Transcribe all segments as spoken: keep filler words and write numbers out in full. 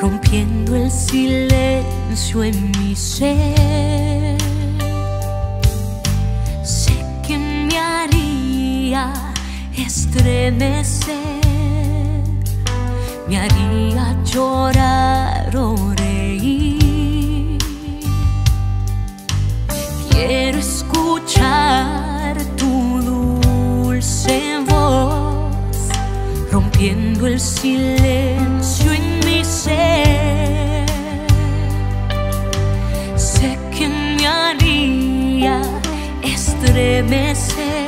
rompiendo el silencio en mi ser. Sé que me haría estremecer, me haría llorar o reír. Quiero escuchar tu dulce voz, rompiendo el silencio en mi ser. Sé que me haría estremecer,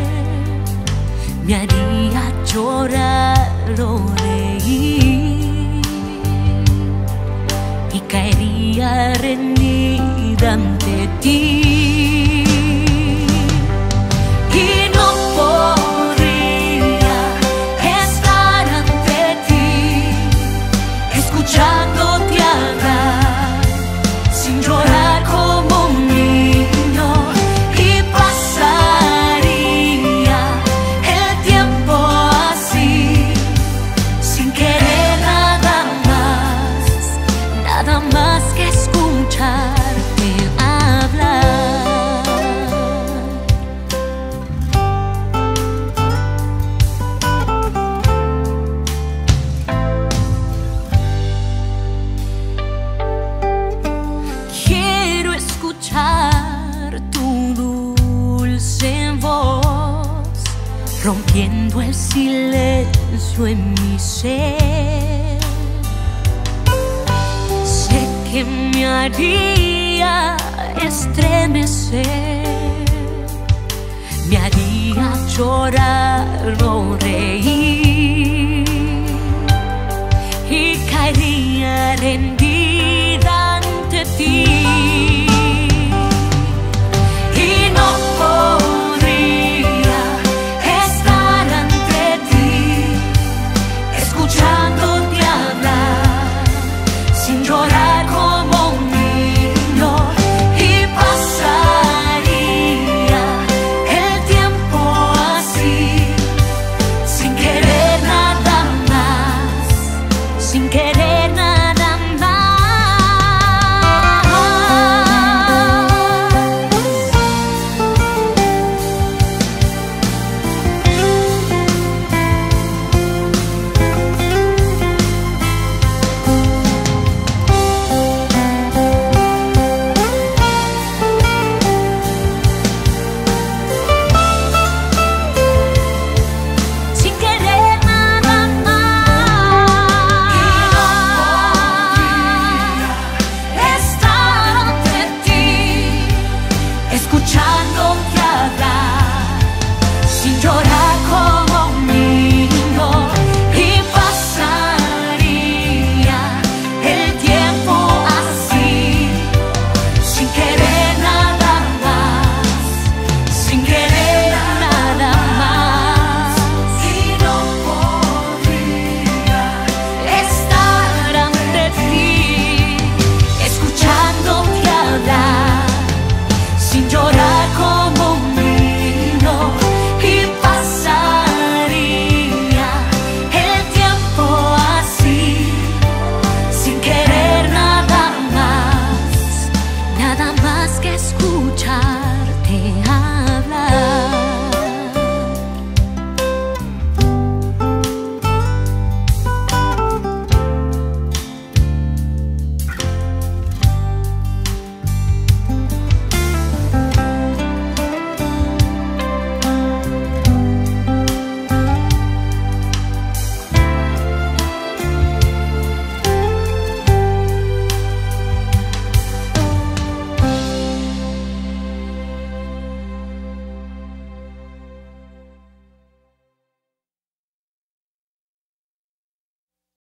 me haría llorar o reír, y caería rendida ante ti. Y no podría estar ante ti, escuchándote hablar, sin llorar como un niño, y pasaría el tiempo así, sin querer nada más, nada más que escucharte hablar. Quiero escuchar tu dulce voz, rompiendo el silencio en mi ser. Sé que me haría estremecer, me haría llorar o reír.